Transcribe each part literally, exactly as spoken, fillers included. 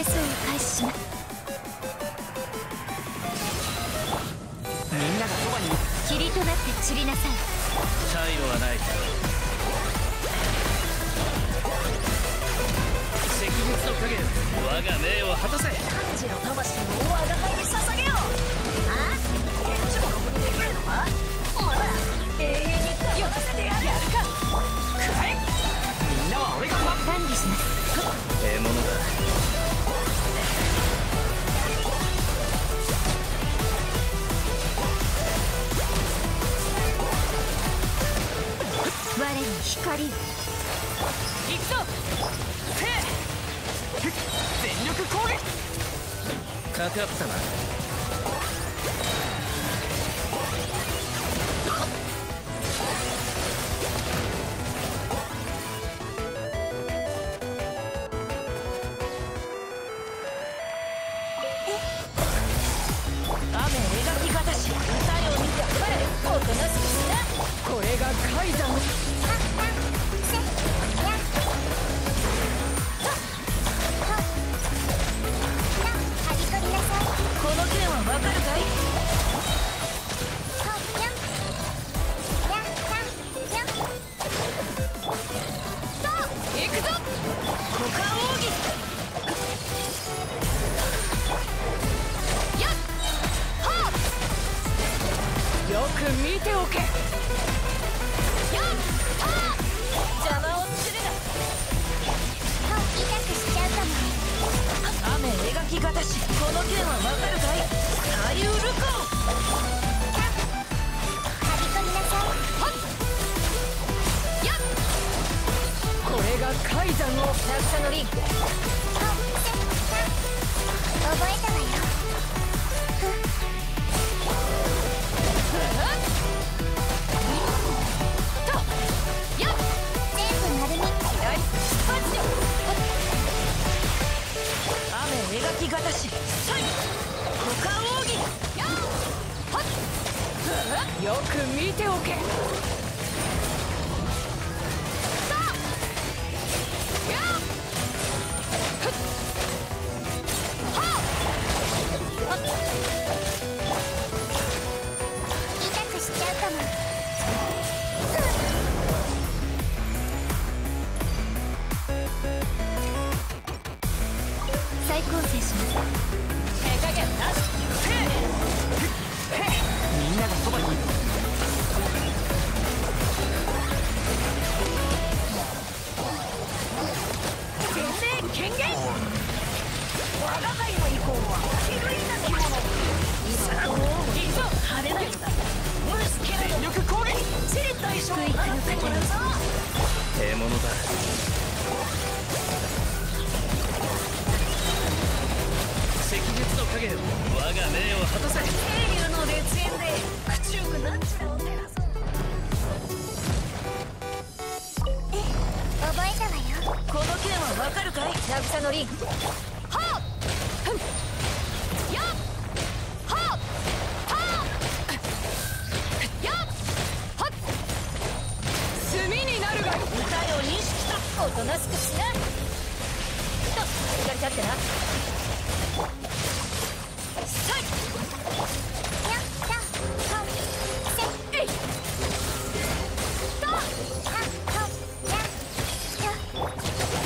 戦を開始します。 みんながそばに。 霧となって散りなさい。 退路はない。赤月の影よ、我が命を果たせ。 幹事の魂を我が輩に捧げよう。あ？現地もろくにできるのか？お前ら永遠にやらせてやる。やるか。くらえ。みんなは俺が管理します。 獲物だ。 我に光を。 行くぞ。せい。全力攻撃。 かかったな。 雨描きがたし歌ように頑張れ。おとなしくしな。これがカイザン。この件はわかるかい？行くぞ！股間奥義！やっ！はっ！よく見ておけ！やっ！はっ！邪魔をするな！痛くしちゃうかも。雨描きがたし、この件はわかるかい？左右ルコー！はびこみなさい。はっ！やっ！これがカイザンの落差のリン。覚えたわよ。と！やっ！全部丸み。左出発よ！雨描きがたし、サイ！股間奥義！やっ！はっ！よく見ておけ！ 再構成します。 手加減なし。 みんながそばにいる。 全米権限。我が輩の意向は比類なきもの。さあ、いいぞ派手なようだ。無理すけれど全力攻撃。 チリッと一緒に払ってもらうぞ。 獲物だ。赤月の影よ、我が命を果たせ。 英雄の烈焰で口よくなんちゃらを照らそう。え、覚えたわよ。この件はわかるかい？渚のリン。はっ！ふん！やっ！はっ！はっ！やっ！はっ！炭になるがい。歌よ認識とおとなしくしな。と、左立ってな。さい！やった！はっ！せ！えい！と！はっ！はっ！やっ！と！はっ！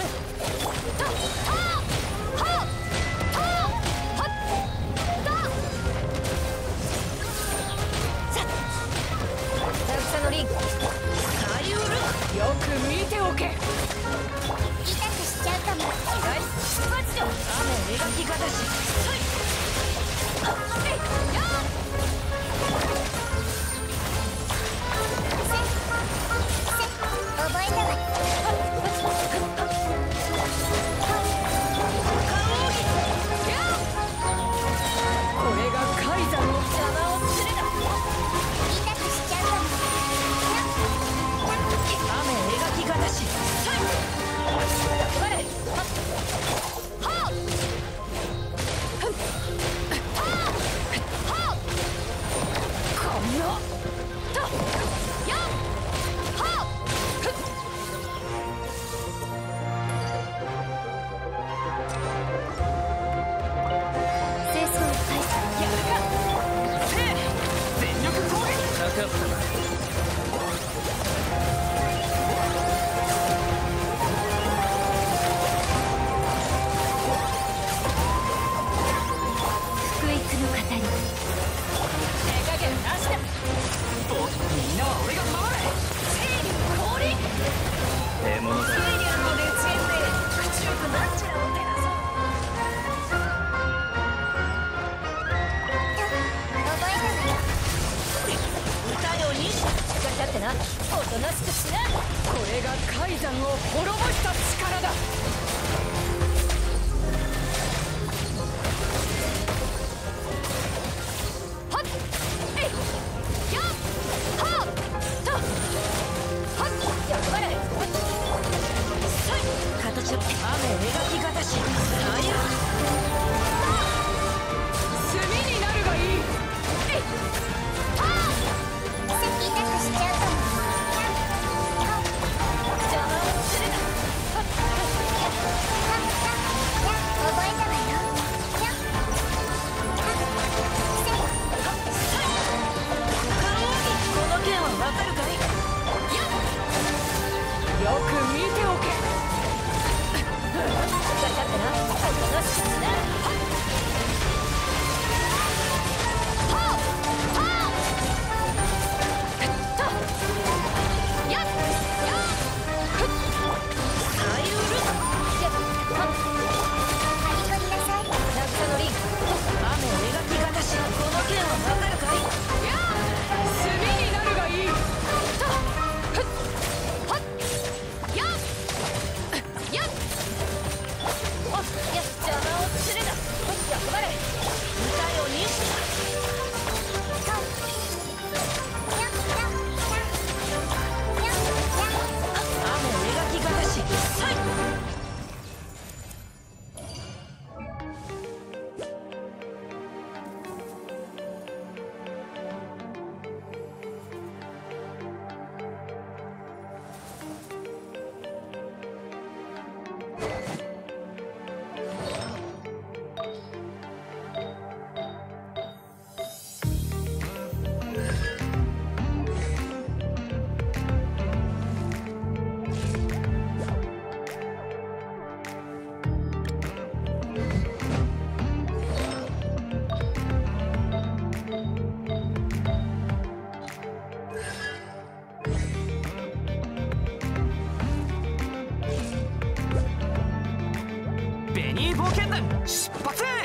はっ！はっ！と！さっ！渚のリン。左右ルー！よく見ておけ！痛くしちゃうかも。左出発よ！雨描きがたし。はい！あっ！えい！やっ！覚えたわ。これがカイザンの邪魔をするな。痛くしちゃうかも。雨描きがたし。さい！頑張れ！はっ！はっ！ふん！ なしくしな。 これが海山を滅ぼした力だ。 はっえいやっはっとはっやっぱりさい形を雨描きがたしさゆ炭になるがいい。 えいはっさっきタックしちゃうかも。邪魔をするな。はっやっはっやっ覚えたわよ。やっはっせいはっさいこの件はわかるかい。やっよく見ておけ。 分かったな。おとなしくすな。はっはっはっえっとやっやっふっさゆるやっはっ張り込みなさい。渚のリン雨描きがたしこの件はわかるかい。 やあ炭になるがいい。 とふっはっやっやっあやっ邪魔をするな。やっぱれ見たように雨描きがたしさいベニー冒険団出発。